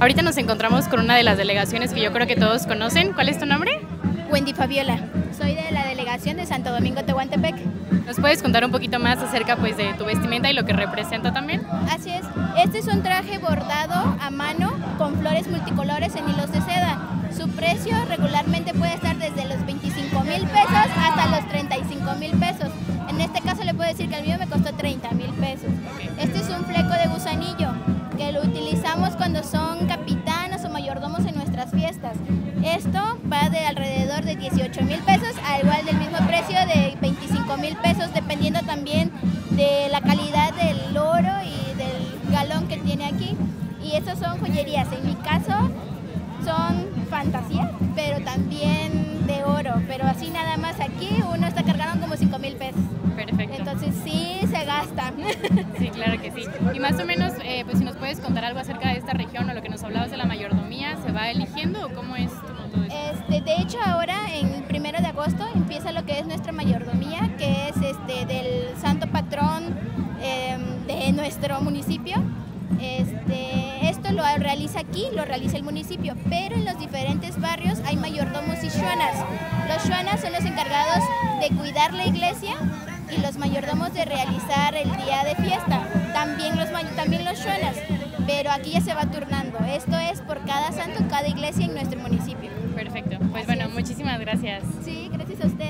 Ahorita nos encontramos con una de las delegaciones que yo creo que todos conocen. ¿Cuál es tu nombre? Wendy Fabiola, soy de la delegación de Santo Domingo Tehuantepec. ¿Nos puedes contar un poquito más acerca pues de tu vestimenta y lo que representa también? Así es, este es un traje bordado a mano con flores multicolores en hilos de seda. Su precio regularmente puede estar desde los 25,000 pesos hasta los 35,000 pesos. En este caso le puedo decir que el mío me costó 30,000 pesos. Este es un fleco de gusanillo que lo utilizamos cuando son capitanas o mayordomos en nuestras fiestas. Esto va de alrededor de 18,000 pesos, al igual del mismo precio de 25,000 pesos, dependiendo también de la calidad del oro y del galón que tiene aquí. Y estas son joyerías, en mi caso son fantasía, pero también de oro, pero así nada más aquí uno está cargando como 5,000 pesos. Perfecto. Entonces sí se gasta. Sí, claro que sí. Y más o menos, pues si nos puedes contar algo acerca de esta región o lo que nos hablabas de la mayordomía, ¿se va eligiendo o cómo es todo esto? De hecho ahora en el 1 de agosto empieza lo que es nuestra mayordomía, que es del santo patrón de nuestro municipio. Esto lo realiza aquí, lo realiza el municipio, pero en los diferentes barrios hay mayordomos y shuanas. Los shuanas son los encargados de cuidar la iglesia y los mayordomos de realizar el día de fiesta. También los shuanas, pero aquí ya se va turnando. Esto es por cada santo, cada iglesia en nuestro municipio. Perfecto. Pues bueno, muchísimas gracias. Sí, gracias a usted.